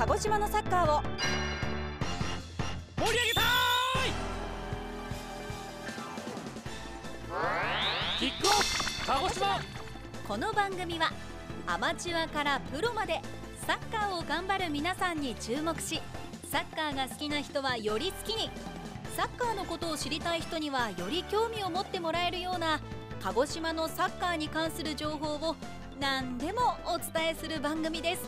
鹿児島のサッカーを盛り上げたいキックオフ鹿児島。 この番組はアマチュアからプロまでサッカーを頑張る皆さんに注目し、サッカーが好きな人はより好きに、サッカーのことを知りたい人にはより興味を持ってもらえるような鹿児島のサッカーに関する情報を何でもお伝えする番組です。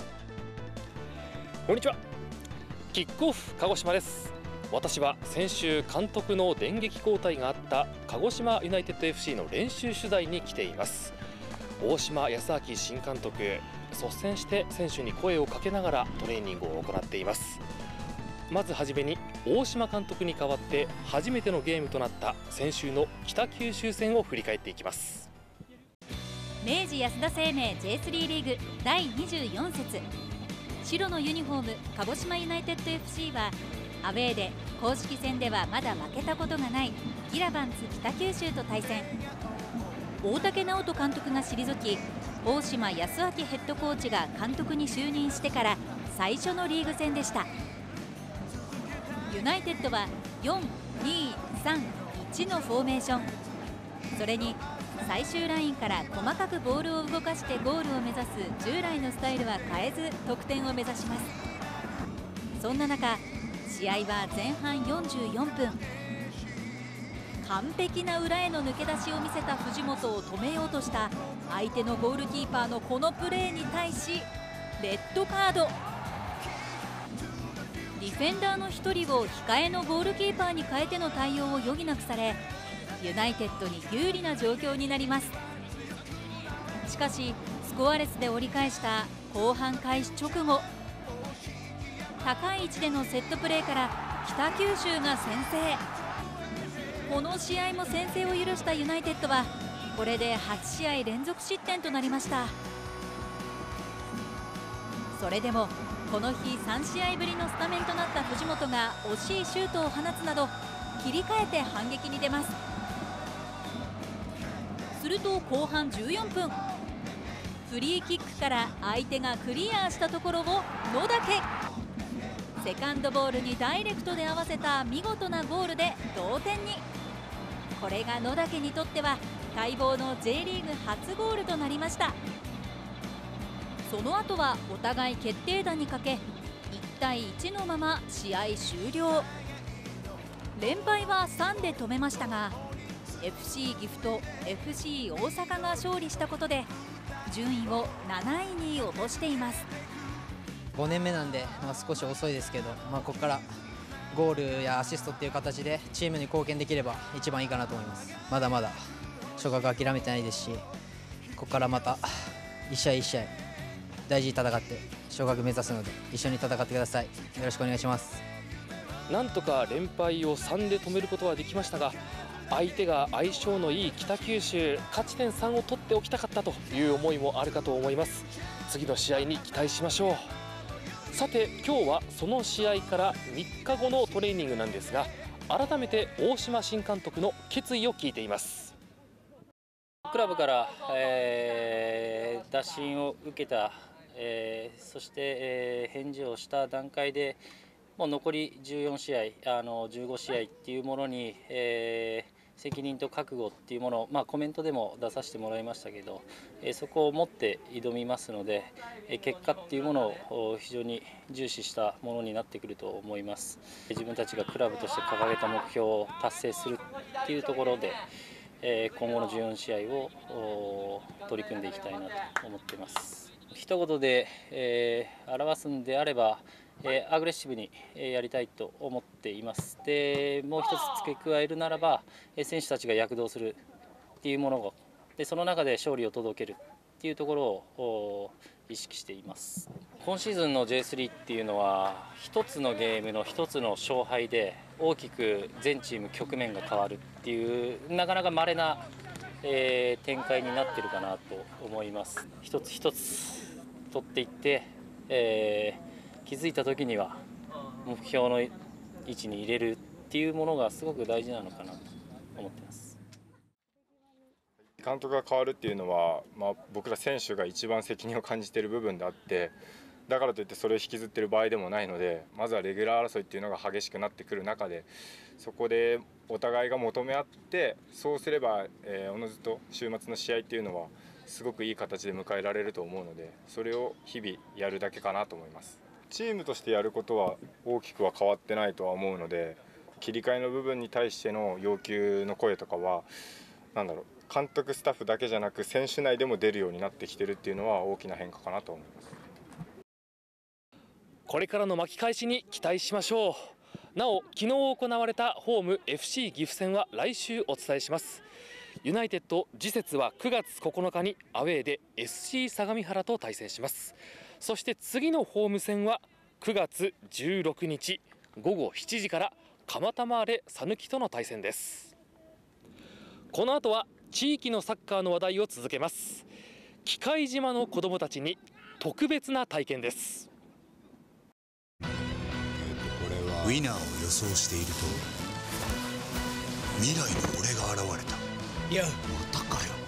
こんにちは、キックオフ鹿児島です。私は先週監督の電撃交代があった鹿児島ユナイテッド FC の練習取材に来ています。大島康明新監督、率先して選手に声をかけながらトレーニングを行っています。まずはじめに大島監督に代わって初めてのゲームとなった先週の北九州戦を振り返っていきます。 明治安田生命 J3 リーグ第24節、白のユニフォーム鹿児島ユナイテッド FC はアウェーで公式戦ではまだ負けたことがないギラバンツ北九州と対戦。大竹直人監督が退き、大島康明ヘッドコーチが監督に就任してから最初のリーグ戦でした。ユナイテッドは 4-2-3-1 のフォーメーション、それに最終ラインから細かくボールを動かしてゴールを目指す従来のスタイルは変えず得点を目指します。そんな中、試合は前半44分、完璧な裏への抜け出しを見せた藤本を止めようとした相手のゴールキーパーのこのプレーに対しレッドカード。ディフェンダーの1人を控えのゴールキーパーに変えての対応を余儀なくされ、ユナイテッドに有利な状況になります。しかしスコアレスで折り返した後半開始直後、高い位置でのセットプレーから北九州が先制。この試合も先制を許したユナイテッドはこれで8試合連続失点となりました。それでもこの日3試合ぶりのスタメンとなった藤本が惜しいシュートを放つなど切り替えて反撃に出ます。すると後半14分、フリーキックから相手がクリアしたところを野竹、セカンドボールにダイレクトで合わせた見事なゴールで同点に。これが野竹にとっては待望の J リーグ初ゴールとなりました。その後はお互い決定打にかけ1対1のまま試合終了。連敗は3で止めましたが FC 岐阜と FC 大阪が勝利したことで順位を7位に落としています。 5年目なんで、少し遅いですけど、ここからゴールやアシストっていう形でチームに貢献できれば一番いいかなと思います。まだまだ昇格諦めてないですし、ここからまた一試合一試合大事に戦って昇格目指すので一緒に戦ってください。よろしくお願いします。 なんとか連敗を3で止めることはできましたが、相手が相性のいい北九州、勝ち点3を取っておきたかったという思いもあるかと思います。次の試合に期待しましょう。さて今日はその試合から3日後のトレーニングなんですが、改めて大島新監督の決意を聞いています。 クラブから、打診を受けた、そして、返事をした段階でもう残り14試合15試合っていうものに、責任と覚悟っていうものを、コメントでも出させてもらいましたけど、そこを持って挑みますので、結果っていうものを非常に重視したものになってくると思います。自分たちがクラブとして掲げた目標を達成するっていうところで、今後の14試合を取り組んでいきたいなと思っています。一言で、表すんであれば、アグレッシブにやりたいと思っています。でもう一つ付け加えるならば、選手たちが躍動するっていうものをでその中で勝利を届けるっていうところを意識しています。今シーズンの J3 っていうのは一つのゲームの一つの勝敗で大きく全チーム局面が変わるっていうなかなか稀な、展開になってるかなと思います。一つ一つ取っていって、気づいた時には目標の位置に入れるっていうものがすごく大事なのかなと思っています。 監督が変わるっていうのは、僕ら選手が一番責任を感じている部分であって、 だからといってそれを引きずってる場合でもないので、まずはレギュラー争いっていうのが激しくなってくる中で、そこでお互いが求め合って、そうすればおのずと週末の試合っていうのはすごくいい形で迎えられると思うので、それを日々やるだけかなと思います。チームとしてやることは大きくは変わってないとは思うので、切り替えの部分に対しての要求の声とかは監督スタッフだけじゃなく選手内でも出るようになってきてるっていうのは大きな変化かなと思います。 これからの巻き返しに期待しましょう。なお、昨日行われたホーム FC 岐阜戦は来週お伝えします。ユナイテッド次節は9月9日にアウェーで SC 相模原と対戦します。そして次のホーム戦は9月16日午後7時から蒲田マーレ讃岐との対戦です。この後は地域のサッカーの話題を続けます。喜界島の子どもたちに特別な体験です。 ウィナーを予想していると未来の俺が現れた。いや、またかよ。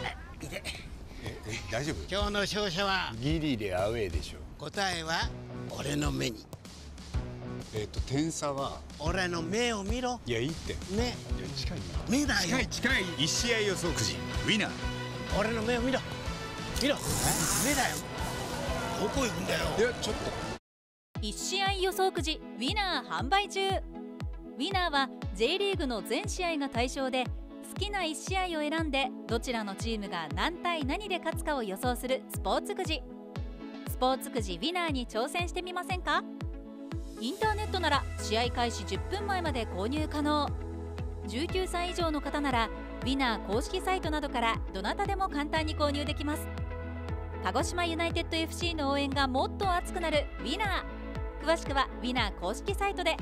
大丈夫？ 今日の勝者はギリでアウェーでしょ。 答えは俺の目に。 点差は俺の目を見ろ。 いや、いいって目。 いや、近いな。 目だよ。 近い。1試合予想くじウィナー。 俺の目を見ろ。見ろ。目だよ。どこ行くんだよ。 いや、ちょっと。 1試合予想くじウィナー販売中。ウィナーは J リーグの全試合が対象で、好きな1試合を選んでどちらのチームが何対何で勝つかを予想するスポーツくじ。スポーツくじウィナーに挑戦してみませんか？インターネットなら試合開始10分前まで購入可能。19歳以上の方ならウィナー公式サイトなどからどなたでも簡単に購入できます。鹿児島ユナイテッド FC の応援がもっと熱くなるウィナー。詳しくはウィナー公式サイトで。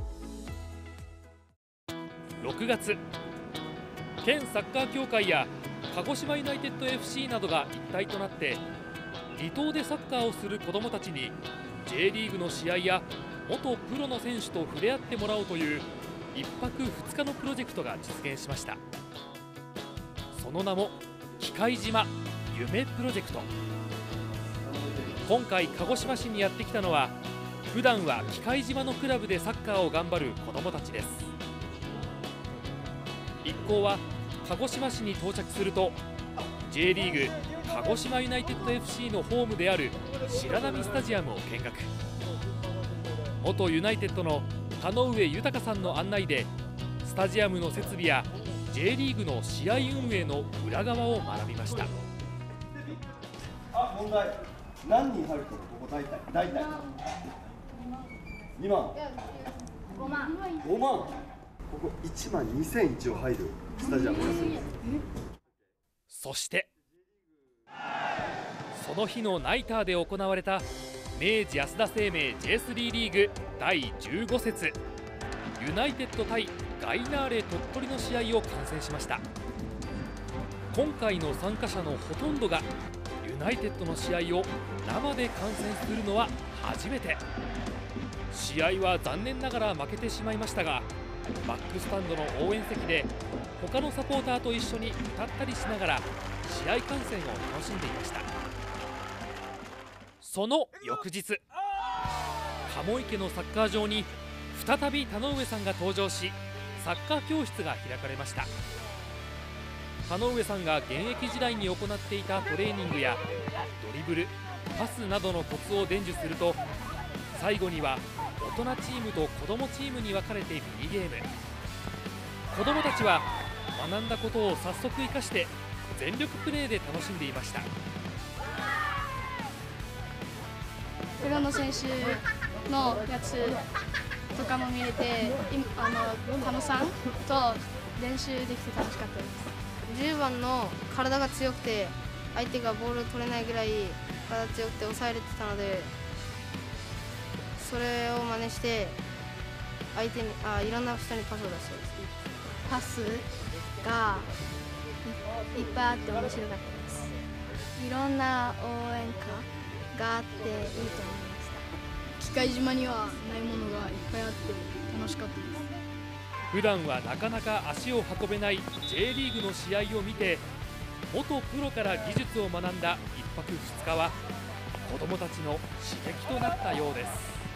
6月、県サッカー協会や鹿児島ユナイテッド FC などが一体となって離島でサッカーをする子どもたちに J リーグの試合や元プロの選手と触れ合ってもらおうという1泊2日のプロジェクトが実現しました。その名も喜界島夢プロジェクト。今回鹿児島市にやってきたのは、普段は喜界島のクラブでサッカーを頑張る子どもたちです。一行は鹿児島市に到着すると J リーグ鹿児島ユナイテッド FC のホームである白波スタジアムを見学。元ユナイテッドの田上豊さんの案内でスタジアムの設備や J リーグの試合運営の裏側を学びました。 問題、何人入るとここ大体2万5万、ここ1万2000一応入るスタジアムです。 そしてその日のナイターで行われた明治安田生命 J3 リーグ第15節ユナイテッド対ガイナーレ鳥取の試合を観戦しました。今回の参加者のほとんどがユナイテッドの試合を生で観戦するのは初めて。試合は残念ながら負けてしまいましたが、バックスタンドの応援席で他のサポーターと一緒に歌ったりしながら試合観戦を楽しんでいました。その翌日、鴨池のサッカー場に再び田上さんが登場し、サッカー教室が開かれました。田上さんが現役時代に行っていたトレーニングやドリブル、パスなどのコツを伝授すると、最後には大人チームと子どもチームに分かれてミニゲーム。子どもたちは学んだことを早速生かして全力プレーで楽しんでいました。 プロの選手のやつとかも見れて、田野さんと練習できて楽しかったです。 10番の体が強くて相手がボールを取れないぐらい体強くて抑えれてたので、それを真似して相手にいろんな人にパスを出したいです。 パスがいっぱいあって面白かったです。いろんな応援歌があっていいと思いました。喜界島にはないものがいっぱいあって楽しかったです。 普段はなかなか足を運べない J リーグの試合を見て、元プロから技術を学んだ1泊2日は子どもたちの刺激となったようです。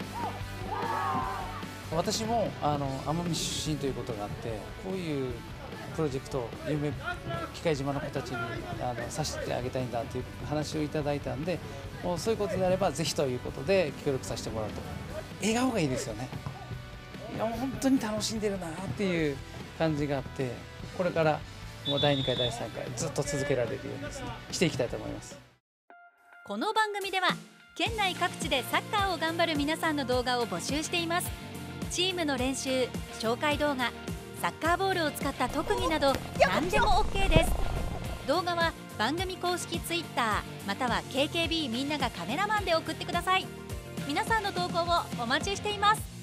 私も奄美出身ということがあって、こういうプロジェクトを喜界島の子たちにさせてあげたいんだという話をいただいたんで、もうそういうことであればぜひということで協力させてもらうと。笑顔がいいですよね。いやもう本当に楽しんでるなっていう感じがあって、これからもう第2回第3回ずっと続けられるようにですねしていきたいと思います。 この番組では県内各地でサッカーを頑張る皆さんの動画を募集しています。チームの練習、紹介動画、サッカーボールを使った特技など何でも OK です。動画は番組公式 Twitter または KKB みんながカメラマンで送ってください。皆さんの投稿をお待ちしています。